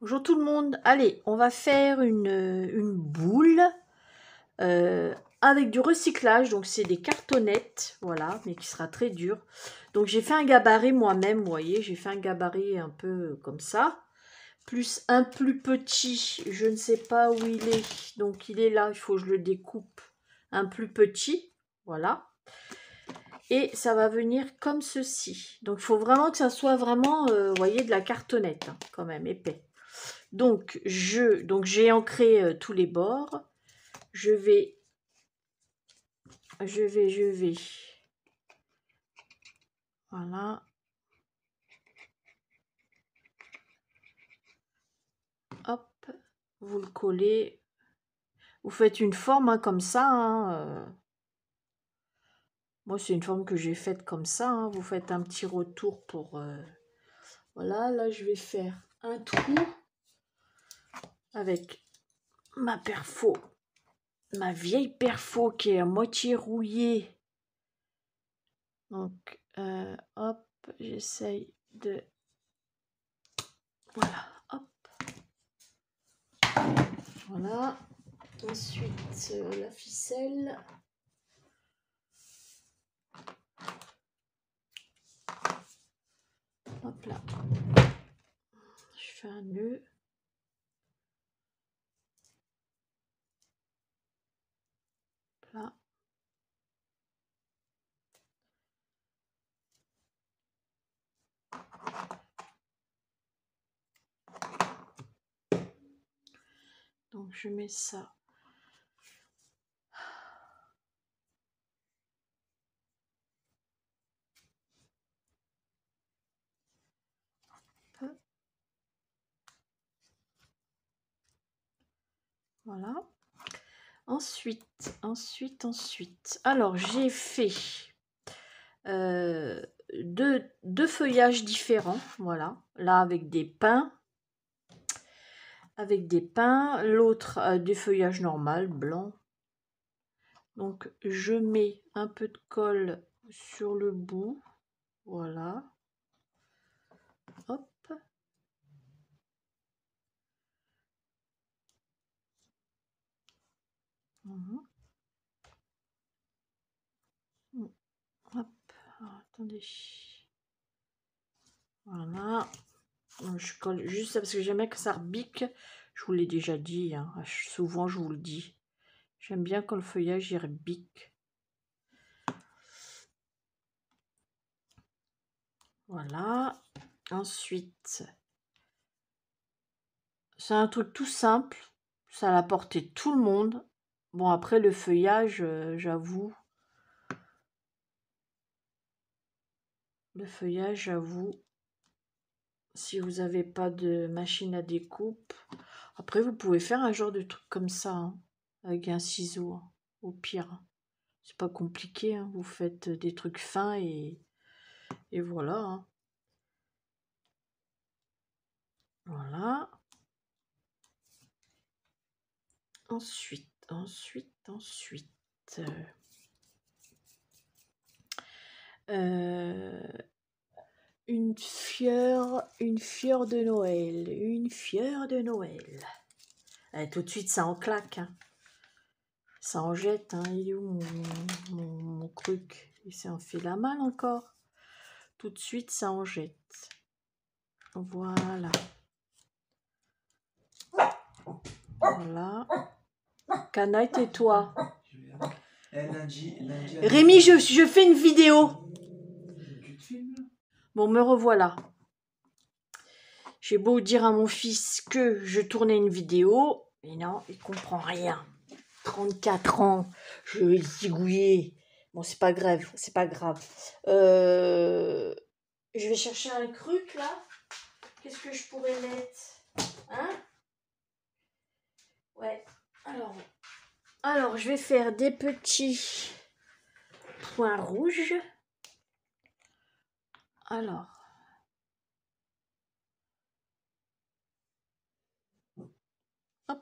Bonjour tout le monde. Allez, on va faire une boule avec du recyclage. Donc c'est des cartonnettes, voilà, mais qui sera très dur. Donc j'ai fait un gabarit moi-même, vous voyez, j'ai fait un gabarit un peu comme ça. Plus un plus petit, je ne sais pas où il est. Donc il est là, il faut que je le découpe. Un plus petit, voilà. Et ça va venir comme ceci. Donc il faut vraiment que ça soit vraiment, vous voyez, de la cartonnette, hein, quand même, épais. Donc j'ai ancré tous les bords. Je vais. Voilà. Hop, vous le collez. Vous faites une forme hein, comme ça. Hein, Moi, c'est une forme que j'ai faite comme ça. Hein. Vous faites un petit retour pour... Voilà, là, je vais faire un trou avec ma perfo. Ma vieille perfo qui est à moitié rouillée. Donc, hop, j'essaye de... Voilà, hop. Voilà. Ensuite, la ficelle. Hop là. Je fais un nœud. Là. Donc je mets ça. Voilà. Ensuite. Alors j'ai fait deux feuillages différents. Voilà. Là avec des pins. L'autre du feuillage normal, blanc. Donc je mets un peu de colle sur le bout. Voilà. Hop. Hop. Alors, attendez. Voilà. Je colle juste parce que j'aime bien que ça rebique. Je vous l'ai déjà dit. Hein. Souvent, je vous le dis. J'aime bien quand le feuillage il rebique. Voilà. Ensuite, c'est un truc tout simple. Ça a la portée de tout le monde. Bon, après, le feuillage, j'avoue. Si vous n'avez pas de machine à découpe. Après, vous pouvez faire un genre de truc comme ça. Hein, avec un ciseau, hein, au pire. C'est pas compliqué. Hein, vous faites des trucs fins et voilà. Hein. Voilà. Ensuite. Une fieur de Noël. Tout de suite, ça en claque. Hein. Ça en jette. Hein. Il est où mon truc? Il s'est enfilé la malle encore. Tout de suite, ça en jette. Voilà. Voilà. Canaille, tais-toi. Rémi, je fais une vidéo. Bon, me revoilà. J'ai beau dire à mon fils que je tournais une vidéo, mais non, il comprend rien. 34 ans, je vais le zigouiller. Bon, c'est pas grave, Je vais chercher un truc, là. Qu'est-ce que je pourrais mettre? Hein? Ouais, alors, je vais faire des petits points rouges. Alors. Hop.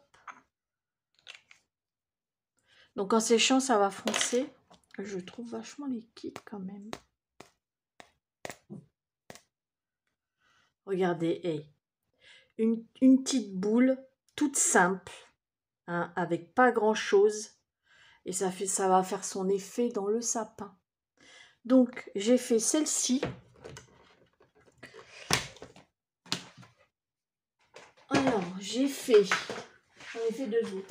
Donc, en séchant, ça va foncer. Je trouve vachement liquide quand même. Regardez, hey. une petite boule toute simple, hein, avec pas grand chose, et ça va faire son effet dans le sapin. Donc j'ai fait celle-ci. Alors j'ai fait, j'en ai fait 2 autres.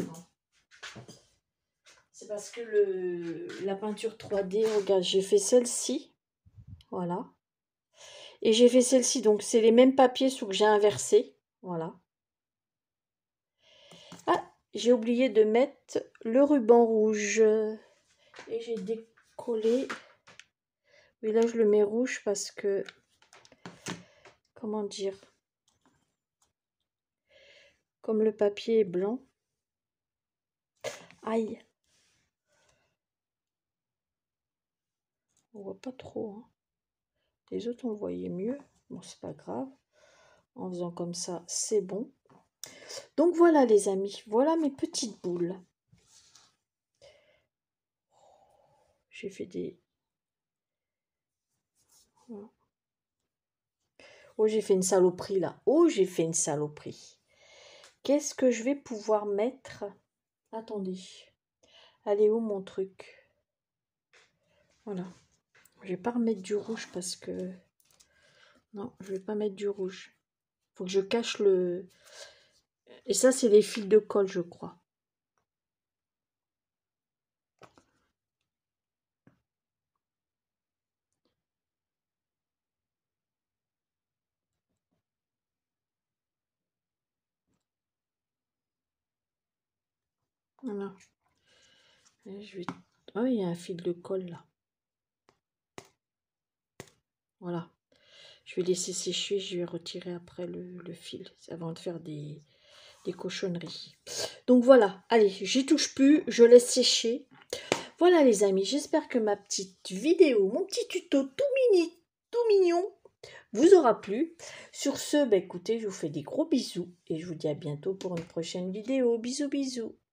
C'est parce que la peinture 3D, regarde, j'ai fait celle-ci, voilà. Et j'ai fait celle-ci, donc c'est les mêmes papiers sauf que j'ai inversé, voilà. Ah, j'ai oublié de mettre le ruban rouge. Et j'ai décollé. Oui, là je le mets rouge parce que, comment dire, comme le papier est blanc. Aïe. On voit pas trop, hein. Les autres on le voyait mieux. Bon, c'est pas grave. En faisant comme ça, c'est bon. Donc voilà les amis, voilà mes petites boules. J'ai fait des... Oh, j'ai fait une saloperie là. Oh, j'ai fait une saloperie. Qu'est-ce que je vais pouvoir mettre? Attendez. Allez, où mon truc? Voilà. Je vais pas remettre du rouge parce que... Non, je vais pas mettre du rouge. Faut que je cache le... Et ça, c'est les fils de colle, je crois. Voilà. Et je vais... Oh, il y a un fil de colle là. Voilà. Je vais laisser sécher, je vais retirer après le fil avant de faire des cochonneries. Donc voilà, allez, j'y touche plus, je laisse sécher. Voilà les amis, j'espère que ma petite vidéo, mon petit tuto tout mignon, vous aura plu. Sur ce, bah, écoutez, je vous fais des gros bisous et je vous dis à bientôt pour une prochaine vidéo. Bisous, bisous.